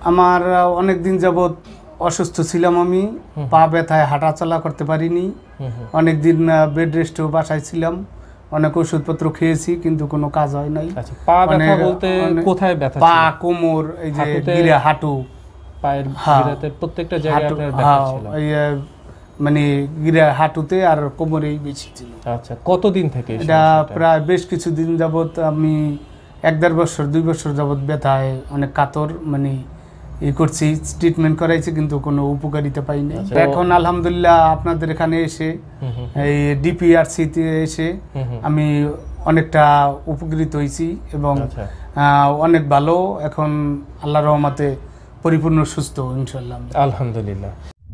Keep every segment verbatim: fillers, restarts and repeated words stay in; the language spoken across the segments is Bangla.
আমার অনেক দিন যাবত অসুস্থ ছিলাম, আমি পা ব্যথায় হাঁটাচলা করতে পারিনি, অনেক দিন বেড রেস্টেও বাসায় ছিলাম, অনেক ওষুধপত্র খেয়েছি কিন্তু কোনো কাজ হয় নাই। আচ্ছা, পা ব্যথা বলতে কোথায় ব্যথা? পা, কোমর, এই যে গিরা, হাঁটু, পায়ের গিরাতে প্রত্যেকটা জায়গায় আপনার ব্যথা ছিল? এই মানে গিরা, হাঁটুতে আর কোমরেই বেশি ছিল। আচ্ছা, কতদিন থেকে এটা? প্রায় বেশ কিছুদিন যাবত, আমি এক দেড় বছর দুই বছর যাবত ব্যথায় অনেক কাতর, মানে ই করছি, ট্রিটমেন্ট করাইছি কিন্তু কোনো উপকারিতা পাইনি। এখন আলহামদুলিল্লাহ আপনাদের এখানে এসে, এই ডিপিআরসিতে এসে আমি অনেকটা উপকৃত হয়েছি এবং অনেক ভালো, এখন আল্লাহর রহমতে পরিপূর্ণ সুস্থ ইনশাআল্লাহ, আলহামদুলিল্লাহ।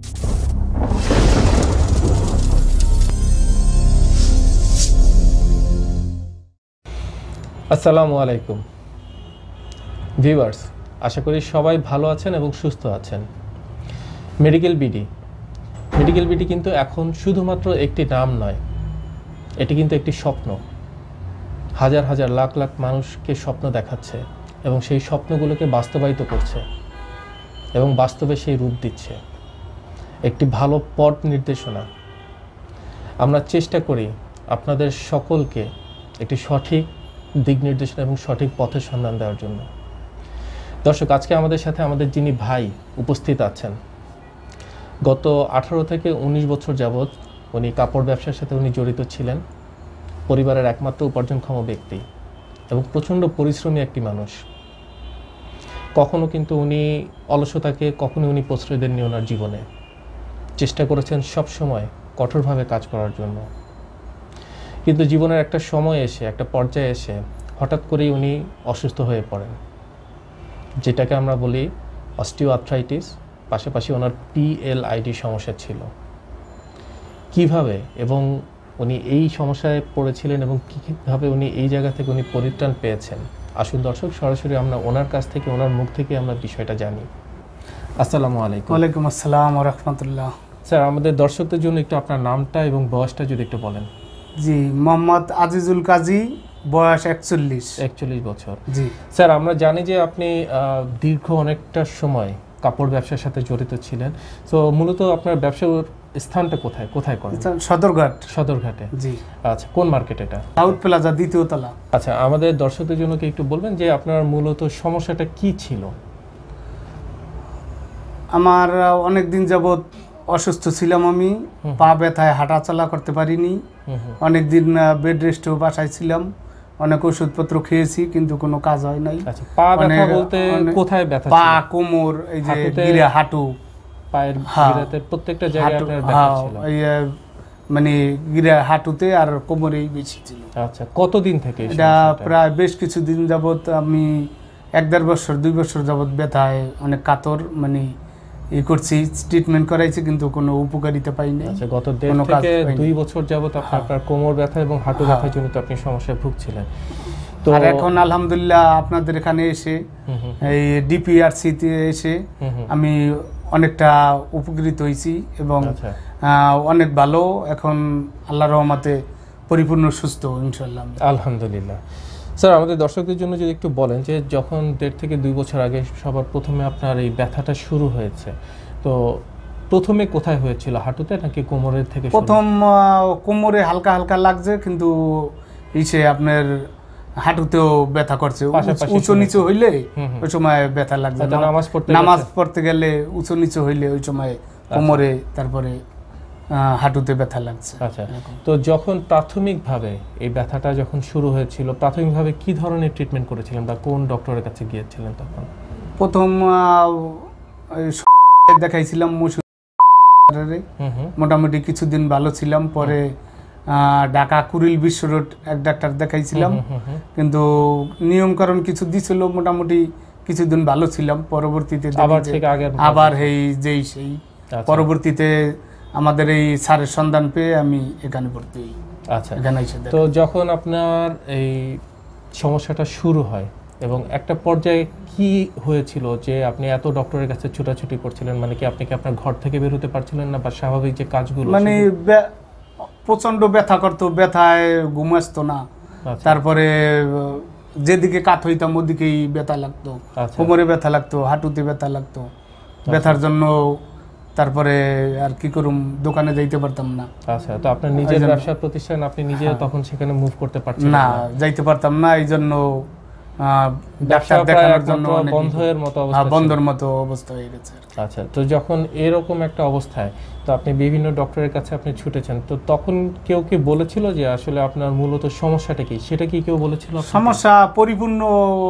আসসালামু আলাইকুম ভিউয়ার্স, আশা করি সবাই ভালো আছেন এবং সুস্থ আছেন। মেডিকেল বিডি মেডিকেল বিডি কিন্তু এখন শুধুমাত্র একটি নাম নয়, এটি কিন্তু একটি স্বপ্ন। হাজার হাজার লাখ লাখ মানুষকে স্বপ্ন দেখাচ্ছে এবং সেই স্বপ্নগুলোকে বাস্তবায়িত করছে এবং বাস্তবে সেই রূপ দিচ্ছে। একটি ভালো পথ নির্দেশনা। আমরা চেষ্টা করি আপনাদের সকলকে একটি সঠিক দিক নির্দেশনা এবং সঠিক পথের সন্ধান দেওয়ার জন্য। দর্শক, আজকে আমাদের সাথে আমাদের যিনি ভাই উপস্থিত আছেন, গত আঠারো থেকে উনিশ বছর যাবৎ উনি কাপড় ব্যবসার সাথে উনি জড়িত ছিলেন। পরিবারের একমাত্র উপার্জনক্ষম ব্যক্তি এবং প্রচণ্ড পরিশ্রমী একটি মানুষ। কখনো কিন্তু উনি অলসতাকে কখনো উনি প্রশ্রয় দেননি ওনার জীবনে। চেষ্টা করেছেন সব সময় কঠোরভাবে কাজ করার জন্য, কিন্তু জীবনের একটা সময় এসে, একটা পর্যায়ে এসে হঠাৎ করেই উনি অসুস্থ হয়ে পড়েন, যেটাকে আমরা বলি অস্টিওআর্থ্রাইটিস। পাশাপাশি ওনার পিএলআইডি সমস্যা ছিল। কিভাবে এবং উনি এই সমস্যায় পড়েছিলেন এবং কীভাবে উনি এই জায়গা থেকে উনি পরিত্রাণ পেয়েছেন, আসুন দর্শক সরাসরি আমরা ওনার কাছ থেকে, ওনার মুখ থেকে আমরা বিষয়টা জানি। আসসালামু আলাইকুম। ওয়ালাইকুম আসসালাম ওয়া রাহমাতুল্লাহ। স্যার, আমাদের দর্শকদের জন্য একটু আপনার নামটা এবং বয়সটা যদি একটু বলেন। জি, মোহাম্মদ আজিজুল কাজী, বয়স একচল্লিশ একচল্লিশ বছর। জি স্যার, আমরা জানি যে আপনি দীর্ঘ অনেকটা সময় কাপড় ব্যবসার সাথে জড়িত ছিলেন। তো মূলত আপনার ব্যবসার স্থানটা কোথায় কোথায় করেন? সদরঘাট। সদরঘাটে? জি। আচ্ছা, কোন মার্কেট এটা? সাউথ প্লাজা, দ্বিতীয় তলা। আচ্ছা, আমাদের দর্শকদের জন্য কি একটু বলবেন যে আপনার মূলত সমস্যাটা কি ছিল? আমার অনেক দিন যাবত অসুস্থ ছিলাম, আমি পা ব্যথায় হাঁটাচলা করতে পারিনি, অনেক দিন বেড রেস্টেও বাসায় ছিলাম, অনেক ওষুধপত্র খেয়েছি কিন্তু কোনো কাজ হয় নাই। আচ্ছা, পা ব্যথা বলতে কোথায় ব্যথা? পা, কোমর, এই যে গিরা, হাঁটু, পায়ের গিরাতে প্রত্যেকটা জায়গায় আপনার ব্যথা ছিল? এই মানে গিরা, হাঁটুতে আর কোমরেই বেশি ছিল। আচ্ছা, কতদিন থেকে? এটা প্রায় বেশ কিছুদিন যাবত, আমি এক দেড় বছর দুই বছর যাবত ব্যথায় অনেক কাতর, মানে ই করছি, ট্রিটমেন্ট করাইছি কিন্তু কোনো উপকারিতা পাইনি। আচ্ছা, গত দেড় থেকে দুই বছর যাবত আপনার কোমর ব্যথা এবং হাঁটু ব্যথার জন্য আপনি সমস্যায় ভুগছিলেন। তো এখন আলহামদুলিল্লাহ আপনাদের এখানে এসে, এই ডিপিআরসিতে এসে আমি অনেকটা উপকৃত হয়েছি এবং অনেক ভালো, এখন আল্লাহর রহমতে পরিপূর্ণ সুস্থ ইনশাআল্লাহ, আলহামদুলিল্লাহ। স্যার, আমাদের দর্শকদের জন্য যদি একটু বলেন যে যখন দেড় থেকে দুই বছর আগে সবার প্রথমে আপনার এই ব্যথাটা শুরু হয়েছে, তো প্রথমে কোথায় হয়েছিল, হাঁটুতে নাকি কোমরের থেকে? প্রথম কোমরে হালকা হালকা লাগছে, কিন্তু ইসে আপনার হাঁটুতেও ব্যথা করছে, উঁচু নিচু হইলে ওই সময় ব্যথা লাগছে। নামাজ পড়তে নামাজ পড়তে গেলে উঁচু নিচু হইলে ওই সময় কোমরে, তারপরে হাঁটুতে ব্যথা লাগছে। আচ্ছা, তো যখন প্রাথমিকভাবে এই ব্যথাটা যখন শুরু হয়েছিল, প্রাথমিকভাবে কি ধরনের ট্রিটমেন্ট করেছিলেন বা কোন ডক্টরের কাছে গিয়েছিলেন তখন? প্রথম দেখাইছিলাম, মোটামুটি কিছুদিন ভালো ছিলাম, পরে ঢাকা কুড়িল বিশ্ব রোড এক ডাক্তার দেখাইছিলাম, কিন্তু নিয়মকানুন কিছু দিছিল, মোটামুটি কিছুদিন ভালো ছিলাম, পরবর্তীতে আবার এই যেই সেই পরবর্তীতে আমাদের এই স্যারের সন্ধান পেয়ে আমি এখানে ভর্তি হই। আচ্ছা, তো যখন আপনার এই সমস্যাটা শুরু হয় এবং একটা পর্যায়ে কি হয়েছিল যে আপনি এত ডক্টরের কাছে ছুটাছুটি করছিলেন, মানে কি আপনি কি আপনার ঘর থেকে বের হতে পারছিলেন না বা স্বাভাবিক যে কাজগুলো? মানে প্রচন্ড ব্যথা করতো, ব্যথায় ঘুম আসতো না, তারপরে যেদিকে কাত হইতাম ওদিকেই ব্যথা লাগতো, আচ্ছা। কোমরে ব্যথা লাগতো, হাঁটুতে ব্যথা লাগতো। ব্যথার জন্য তারপরে আর কি করুম, দোকানে যাইতে পারতাম না। আচ্ছা, তো আপনার নিজের ব্যবসা প্রতিষ্ঠান, আপনি নিজে তখন সেখানে মুভ করতে পারছেন না, যাইতে পারতাম না। এই জন্য ব্যবসা ডাক্তার দেখানোর জন্য বন্ধের মতো অবস্থা, বন্ধের মতো অবস্থা হয়ে গেছে। আচ্ছা, তো যখন এরকম একটা অবস্থায় তো আপনি বিভিন্ন ডক্টরের কাছে আপনি ছুটেছেন, তো তখন কেউ কি বলেছিল যে আসলে আপনার মূলত সমস্যাটা কি, সেটা কি কেউ বলেছিল? সমস্যা পরিপূর্ণ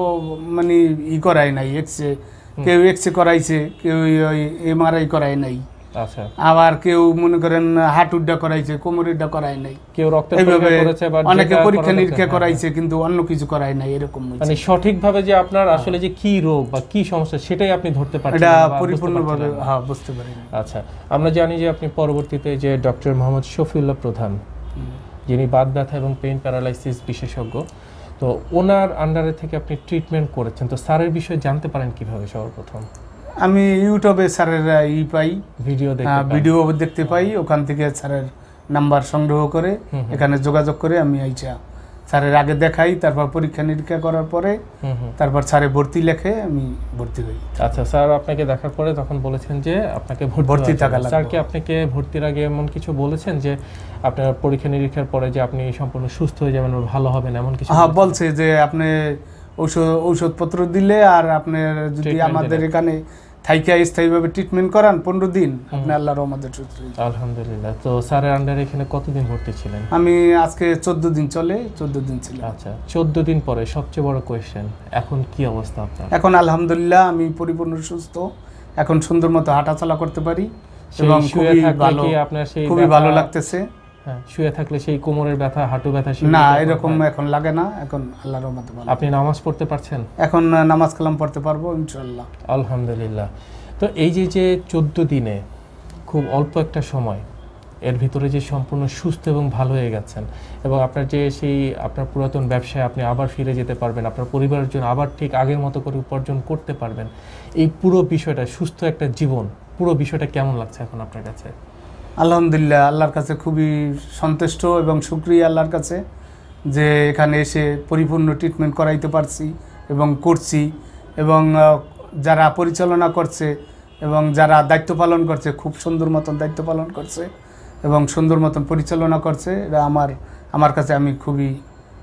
মানে ই করাই নাই, এক্সরে কেউ এক্সরে করাইছে, কেউ এমআরআই করাই নাই। আচ্ছা, আবার কেউ মনে করেন হাঁটুরটা করাইছে, কোমরেরটা করাই নাই, কেউ রক্তের পরীক্ষা করেছে বা অনেকে পরীক্ষা নিরীক্ষা করাইছে কিন্তু অন্য কিছু করাই নাই। এরকম মানে সঠিকভাবে যে আপনার আসলে যে কি রোগ বা কি সমস্যা সেটাই আপনি ধরতে পারছেন এটা পরিপূর্ণভাবে হ্যাঁ বুঝতে পারি। আচ্ছা, আমরা জানি যে আপনি পরবর্তীতে যে ডক্টর মোহাম্মদ শফিউল্লাহ প্রধান, যিনি বাত ব্যথা এবং পেইন প্যারালাইসিস বিশেষজ্ঞ, তো ওনার আন্ডারে থেকে আপনি ট্রিটমেন্ট করেছেন, তো স্যারের বিষয়ে জানতে পারেন কিভাবে? সর্বপ্রথম আমি ইউটিউবে স্যারের ই পাই, ভিডিও দেখতে ভিডিও দেখতে পাই, ওখান থেকে স্যারের নাম্বার সংগ্রহ করে এখানে যোগাযোগ করে আমি আইসা স্যারের আগে দেখাই, তারপর পরীক্ষা নিরীক্ষা করার পরে তারপর স্যারে ভর্তি লেখে আমি ভর্তি হই। আচ্ছা, স্যার আপনাকে দেখার পরে তখন বলেছেন যে আপনাকে ভর্তি থাকা লাগবে। স্যার কি আপনাকে ভর্তির আগে এমন কিছু বলেছেন যে আপনার পরীক্ষা নিরীক্ষার পরে যে আপনি সম্পূর্ণ সুস্থ হয়ে যাবেন, ভালো হবেন, এমন কিছু? হ্যাঁ, বলছে যে আপনি ঔষধ ঔষধপত্র দিলে আর আপনার যদি আমাদের এখানে থাইকা স্থায়ীভাবে ট্রিটমেন্ট করান পনেরো দিন, আপনি আল্লাহর রহমতের সুস্থ। আলহামদুলিল্লাহ। তো স্যারের আন্ডারে এখানে কতদিন ভর্তি ছিলেন? আমি আজকে চোদ্দ দিন চলে, চোদ্দ দিন ছিলাম। আচ্ছা, চোদ্দ দিন পরে সবচেয়ে বড় কোয়েশ্চেন, এখন কি অবস্থা আপনার? এখন আলহামদুলিল্লাহ আমি পরিপূর্ণ সুস্থ, এখন সুন্দর মতো হাঁটাচলা করতে পারি এবং খুবই ভালো, আপনার সেই খুবই ভালো লাগতেছে। হ্যাঁ, শুয়ে থাকলে সেই কোমরের ব্যথা, হাঁটু ব্যথা না, এরকম এখন লাগে না, এখন আল্লাহর রহমতে ভালো। আপনি নামাজ পড়তে পারছেন? এখন নামাজ কালাম পড়তে পারবো ইনশাআল্লাহ। আলহামদুলিল্লাহ। তো এই যে যে চোদ্দ দিনে খুব অল্প একটা সময়, এর ভিতরে যে সম্পূর্ণ সুস্থ এবং ভালো হয়ে গেছেন এবং আপনার যে সেই আপনার পুরাতন ব্যবসায় আপনি আবার ফিরে যেতে পারবেন, আপনার পরিবারের জন্য আবার ঠিক আগের মতো করে উপার্জন করতে পারবেন, এই পুরো বিষয়টা, সুস্থ একটা জীবন, পুরো বিষয়টা কেমন লাগছে এখন আপনার কাছে? আলহামদুলিল্লাহ, আল্লাহর কাছে খুবই সন্তুষ্ট এবং শুকরিয়া আল্লাহর কাছে যে এখানে এসে পরিপূর্ণ ট্রিটমেন্ট করাইতে পারছি এবং করছি, এবং যারা পরিচালনা করছে এবং যারা দায়িত্ব পালন করছে খুব সুন্দর মতন দায়িত্ব পালন করছে এবং সুন্দর মতন পরিচালনা করছে। এটা আমার আমার কাছে আমি খুবই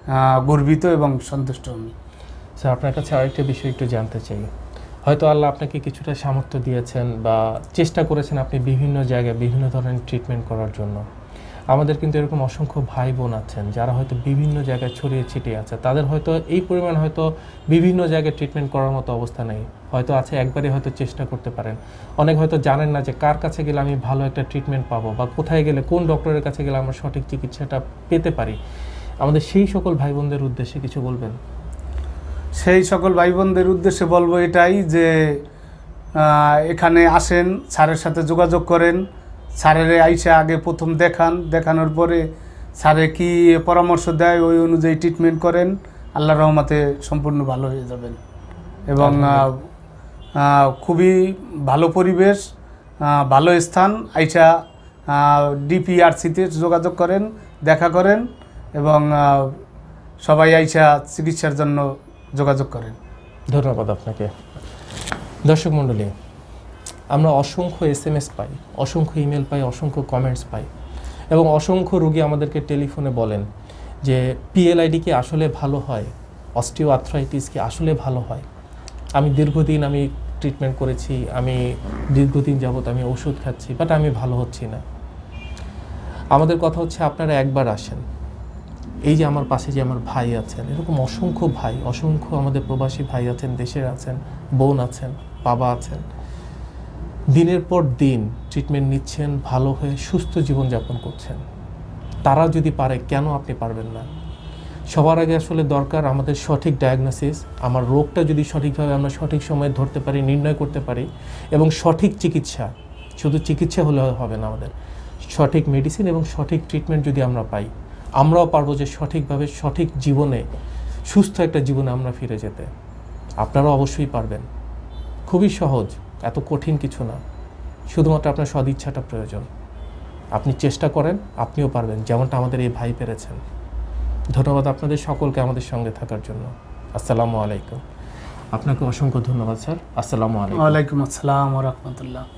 গর্বিত এবং সন্তুষ্ট। আমি স্যার আপনার কাছে আরেকটা বিষয় একটু জানতে চাই। হয়তো আল্লাহ আপনাকে কিছুটা সামর্থ্য দিয়েছেন বা চেষ্টা করেছেন আপনি বিভিন্ন জায়গায় বিভিন্ন ধরনের ট্রিটমেন্ট করার জন্য। আমাদের কিন্তু এরকম অসংখ্য ভাই বোন আছেন যারা হয়তো বিভিন্ন জায়গায় ছড়িয়ে ছিটিয়ে আছে, তাদের হয়তো এই পরিমাণ হয়তো বিভিন্ন জায়গায় ট্রিটমেন্ট করার মতো অবস্থা নেই, হয়তো আছে একবারই হয়তো চেষ্টা করতে পারেন। অনেক হয়তো জানেন না যে কার কাছে গেলে আমি ভালো একটা ট্রিটমেন্ট পাবো বা কোথায় গেলে কোন ডক্টরের কাছে গেলে আমরা সঠিক চিকিৎসাটা পেতে পারি। আমাদের সেই সকল ভাই বোনদের উদ্দেশ্যে কিছু বলবেন? সেই সকল ভাই বোনদের উদ্দেশ্যে বলবো এটাই যে এখানে আসেন, স্যারের সাথে যোগাযোগ করেন, স্যারের আইসা আগে প্রথম দেখান, দেখানোর পরে স্যারে কি পরামর্শ দেয় ওই অনুযায়ী ট্রিটমেন্ট করেন, আল্লাহর রহমতে সম্পূর্ণ ভালো হয়ে যাবেন। এবং খুবই ভালো পরিবেশ, ভালো স্থান, আইসা ডিপিআরসিতে যোগাযোগ করেন, দেখা করেন এবং সবাই আইসা চিকিৎসার জন্য যোগাযোগ করেন। ধন্যবাদ আপনাকে। দর্শক মণ্ডলী, আমরা অসংখ্য এস এম এস পাই, অসংখ্য ইমেল পাই, অসংখ্য কমেন্টস পাই এবং অসংখ্য রোগী আমাদেরকে টেলিফোনে বলেন যে পিএলআইডি কি আসলে ভালো হয়, অস্টিও আর্থ্রাইটিস কি আসলে ভালো হয়। আমি দীর্ঘদিন আমি ট্রিটমেন্ট করেছি, আমি দীর্ঘদিন যাবত আমি ওষুধ খাচ্ছি, বাট আমি ভালো হচ্ছি না। আমাদের কথা হচ্ছে আপনারা একবার আসেন, এই যে আমার পাশে যে আমার ভাই আছেন, এরকম অসংখ্য ভাই, অসংখ্য আমাদের প্রবাসী ভাই আছেন, দেশের আছেন, বোন আছেন, বাবা আছেন, দিনের পর দিন ট্রিটমেন্ট নিচ্ছেন, ভালো হয়ে সুস্থ জীবনযাপন করছেন। তারা যদি পারে, কেন আপনি পারবেন না? সবার আগে আসলে দরকার আমাদের সঠিক ডায়াগনোসিস। আমার রোগটা যদি সঠিকভাবে আমরা সঠিক সময়ে ধরতে পারি, নির্ণয় করতে পারি এবং সঠিক চিকিৎসা, শুধু চিকিৎসা হলে হবে না, আমাদের সঠিক মেডিসিন এবং সঠিক ট্রিটমেন্ট যদি আমরা পাই, আমরাও পারবো যে সঠিকভাবে সঠিক জীবনে, সুস্থ একটা জীবনে আমরা ফিরে যেতে। আপনারাও অবশ্যই পারবেন। খুবই সহজ, এত কঠিন কিছু না, শুধুমাত্র আপনার সদিচ্ছাটা প্রয়োজন। আপনি চেষ্টা করেন, আপনিও পারবেন, যেমনটা আমাদের এই ভাই পেরেছেন। ধন্যবাদ আপনাদের সকলকে আমাদের সঙ্গে থাকার জন্য। আসসালামু আলাইকুম। আপনাকে অসংখ্য ধন্যবাদ স্যার। আসসালামু আলাইকুম। ওয়ালাইকুম আসসালাম ওয়া রাহমাতুল্লাহ।